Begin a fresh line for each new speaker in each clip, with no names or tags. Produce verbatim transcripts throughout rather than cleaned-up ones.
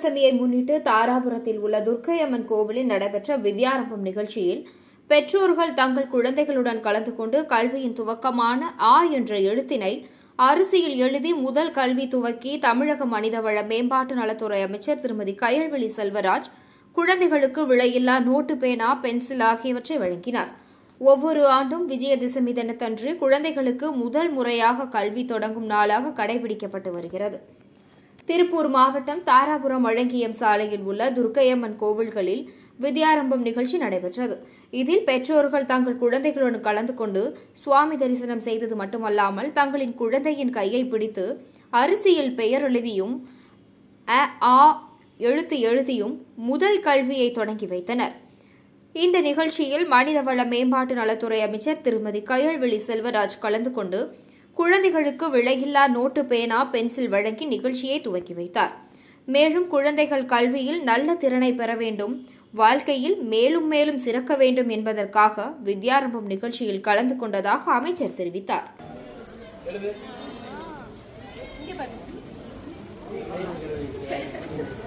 ஜயதசமியை முன்னிட்டு தாராபுரத்தில் உள்ள துர்க்கையம்மன் கோவிலில் நடைபெற்ற வித்யாரம்பம் நிகழ்ச்சியில் பெற்றோர்கள் தங்கள் குழந்தைகளுடன் கலந்து கொண்டு கல்வியின் துவக்கமான ஆ என்ற எழுத்தினை அரிசியில் எழுதி முதல் கல்வி துவக்கி தமிழக மனிதவள மேம்பாட்டு நலத்துறை அமைச்சர் திருமதி கயல்விழி செல்வராஜ் குழந்தைகளுக்கு விலையில்லா நோட்டு பேனா பென்சில் ஆகியவற்றை வழங்கினார். ஒவ்வொரு ஆண்டும் விஜயதசமி தினத்தன்று குழந்தைகளுக்கு முதல் முறையாக கல்வி தொடங்கும் நாளாக கடைபிடிக்கப்பட்டு வருகிறது. திருப்பூர் மாவட்டம் தாராபுரம் அழங்கியம் சாலையில் உள்ள துர்க்கையம்மன் கோவில்களில் வித்யாரம்பம் நிகழ்ச்சி நடைபெற்றது. இதில் பெற்றோர்கள் தங்கள் குழந்தைகளுடன் கலந்து கொண்டு சுவாமி தரிசனம் செய்தது மட்டுமல்லாமல் தங்களின் குழந்தையின் கையை பிடித்து அரிசியில் பெயர் எழுதியும் அ ஆ எழுத்து எழுதியும் முதல் கல்வியை தொடங்கி வைத்தனர். இந்த நிகழ்ச்சியில் மனிதவள மேம்பாட்டு நலத்துறை அமைச்சர் திருமதி கயல்விழி செல்வராஜ் கலந்து கொண்டு குழந்தைகளுக்கு விலையில்லா நோட்டு பேனா பென்சில் வழங்கி நிகழ்ச்சியை துவக்கி வைத்தார். மேலும் குழந்தைகள் கல்வியில் நல்ல திறனை பெற வேண்டும், வாழ்க்கையில் மேலும் மேலும் சிறக்க வேண்டும் என்பதற்காக வித்யாரம்பம் நிகழ்ச்சியில் கலந்து கொண்டதாக அமைச்சர் தெரிவித்தார்.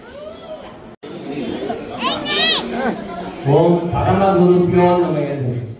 ஓம் பரமகுருப்யோ நமः.